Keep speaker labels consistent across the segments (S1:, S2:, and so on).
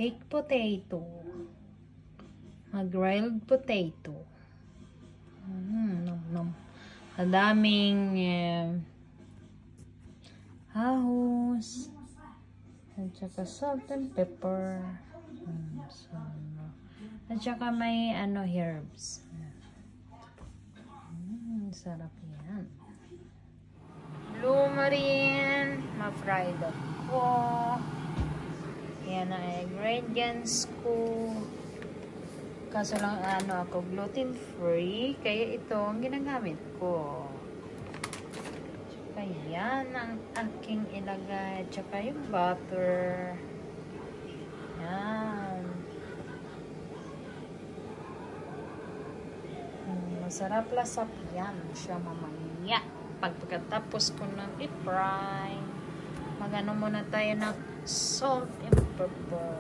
S1: baked potato. Grilled potato. Nom. Madaming ahos. At saka salt and pepper. At saka may herbs. Sarap yan. Lumarin. Ma-fried ako. Yan ang ingredients ko. Kaso lang ako gluten free. Kaya ito ang ginagamit ko. Tsaka yan ang aking ilagay. Tsaka yung butter. Yan. Masarap lasap yan siya mamaya. Pagkatapos ko ng i-fry, magano muna tayo ng salt and pepper.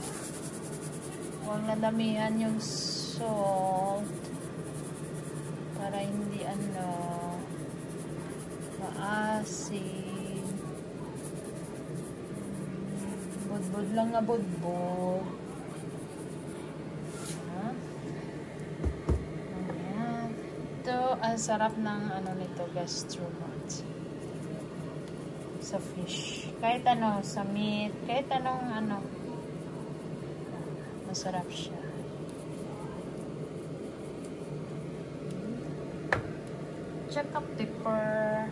S1: Huwag nadamihan yung salt para hindi maasim. Budbud lang nga budbud. Ayan. Ito, ang sarap ng nito, gastromat. Sa fish. Kahit sa meat, kahit anong masarap siya. Tsaka pepper.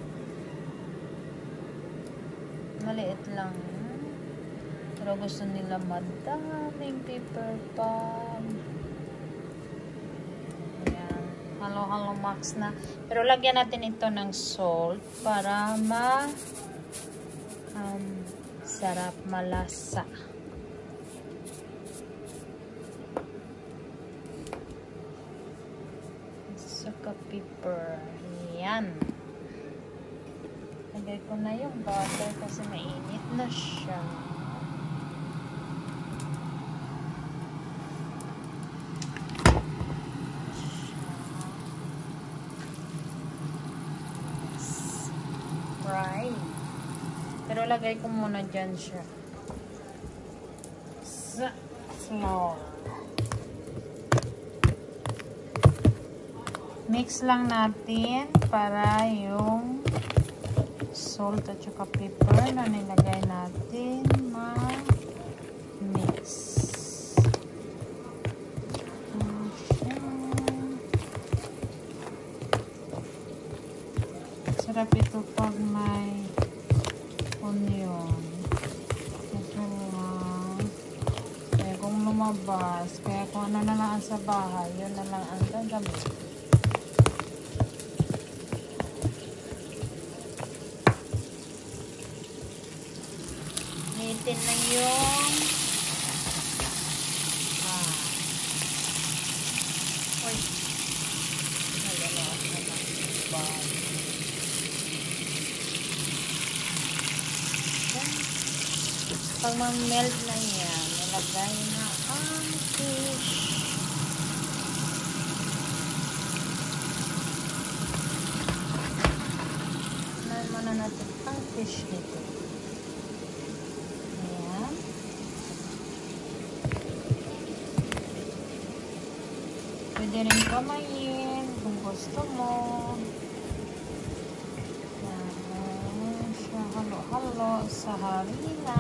S1: Maliit lang. Pero gusto nila madaming pepper pa. Ayan. Halo-halo max na. Pero lagyan natin ito ng salt para sarap, malasa. Saka pepper. Yan. Lagay ko na yung butter kasi mainit na siya. Right. Pero lagay ko muna dyan siya. Sa flour. Mix lang natin para yung salt at saka pepper na nilagay natin ma-mix. Sarap ito pag may onion. Ito lang. Kaya kung lumabas, kaya kung ano na lang sa bahay, yun na lang ang gagamit. Nitin na yung oy, nalalakas na lang ba? Pag ma-melt na yan, nilagay na ang fish. Nalagay na natin ang fish dito. Pwede rin kamayin kung gusto mo. Yan. Siya halo-halo sa harina.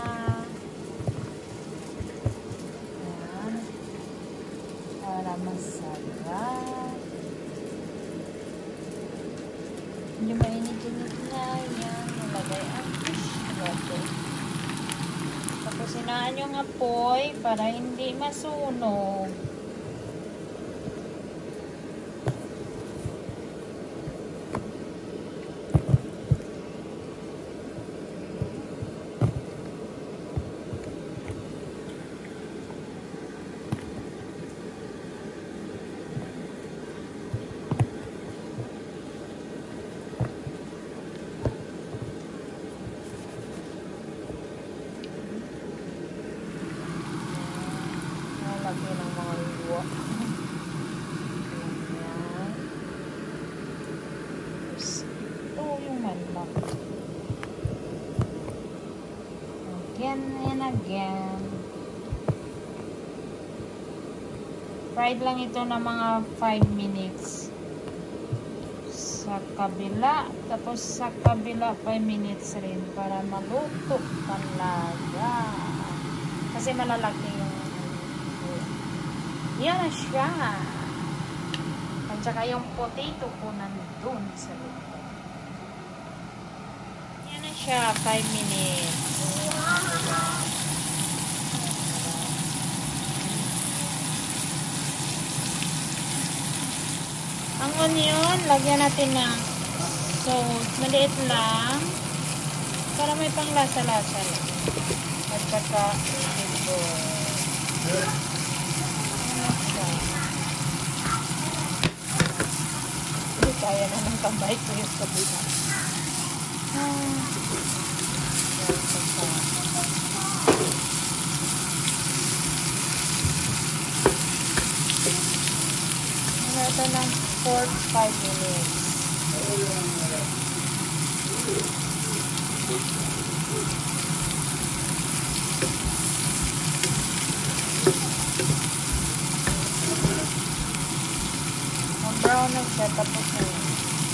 S1: Yan. Para masarap. Hindi mainit-init na. Yan. Nalagay ang fish butter. Tapos sinaan yung apoy para hindi masunog. Lagi ng mga luwa. Ayan. Ito yung manok. Again and again. Fried lang ito ng mga 5 minutes. Sa kabila. Tapos sa kabila 5 minutes rin para maluto talaga. Kasi malalaki yung yan na siya. At saka yung potato ko nandun sa loob. Yan na siya. 5 minutes. Ang onion, lagyan natin ng salt. Maliit lang. Para may panglasa-lasa lang. At saka ito. Hindi kaya na ng kamay ko yung kabila. Ito ng 4-5 minutes. Brown na siya, tapos na yun.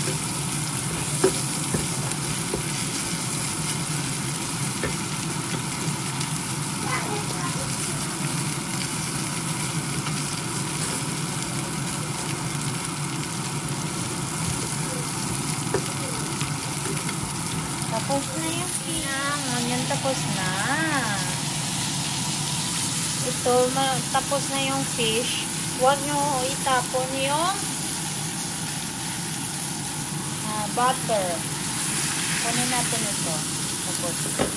S1: Tapos na yung onion, tapos na. Ito, tapos na yung fish. Huwag nyo itapon yung butter. Kunin natin ito. Tapos,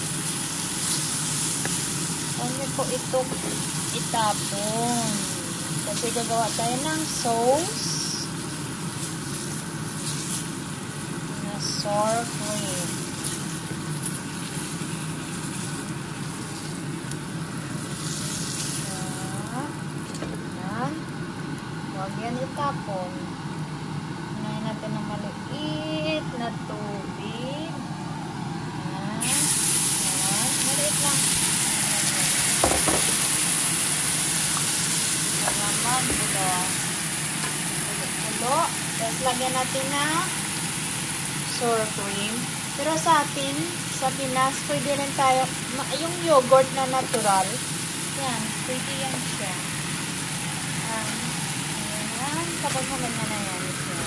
S1: huwag nyo po ito itapon. Kasi gagawa tayo ng sauce na sour cream. Huwag yan itapon. Unahin natin ng maliit na tubig. Maliit lang. Naman, bulo. Tapos lagyan natin na sour cream. Pero sa atin, sa Pinas, pwede rin tayo, yung yogurt na natural. Yan, pwede yan siya. Tapos naman na yan siya.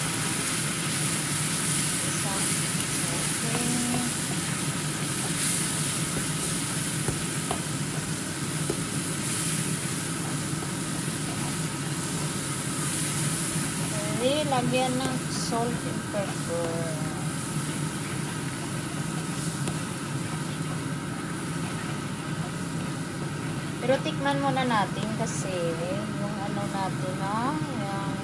S1: Okay, lagyan ng salt and pepper. Pero tikman muna natin kasi yung ano natin, yung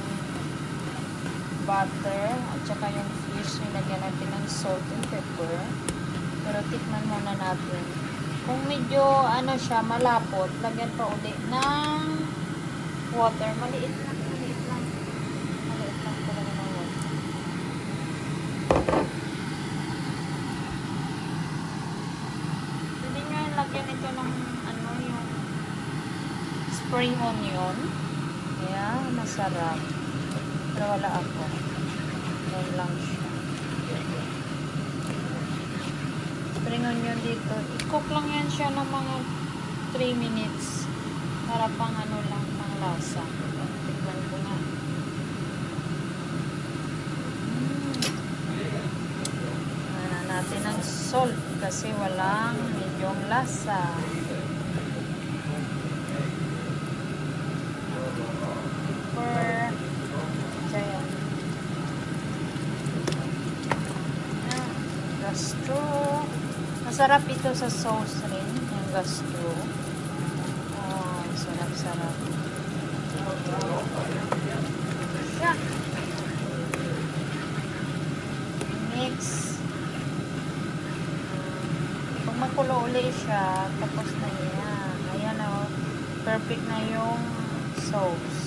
S1: butter at saka yung fish, nilagyan natin ng salt and pepper. Pero tikman muna natin. Kung medyo ano siya, malapot, lagyan pa ulit ng water. Maliit lang. Maliit lang talaga ng water. Pwede nyo lagyan ito ng ano, yung spring onion. Kaya masarap. Pero wala ako. Yan lang siya. Spring onion dito. I-cook lang yan siya ng mga 3 minutes. Para pang ano lang, pang lasa. Tignan ko nga. Ayan natin ang salt kasi walang medyong lasa. Gastro. Masarap ito sa sauce rin. Yung gastro. Oh, sarap-sarap. Yeah. Mix. Pag makulo uli siya, tapos na yan. Ayan o. Perfect na yung sauce.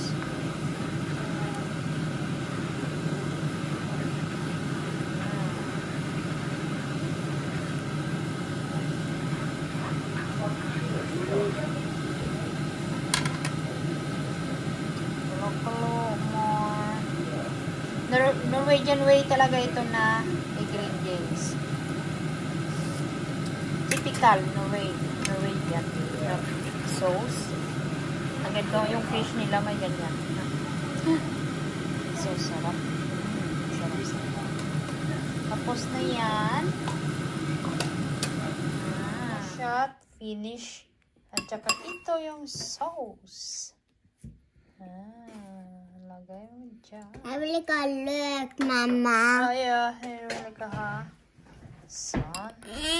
S1: Norwegian way talaga ito na ingredients. Typical Norwegian na sauce. Ang ito, yung fish nila may ganyan. So, sarap. Sarap. Tapos na yan. Shot, finish. At saka ito yung sauce. Lagay mo dyan.
S2: Jeg vil ikke ha løk, mamma.
S1: Ja, jeg vil ikke ha sånn.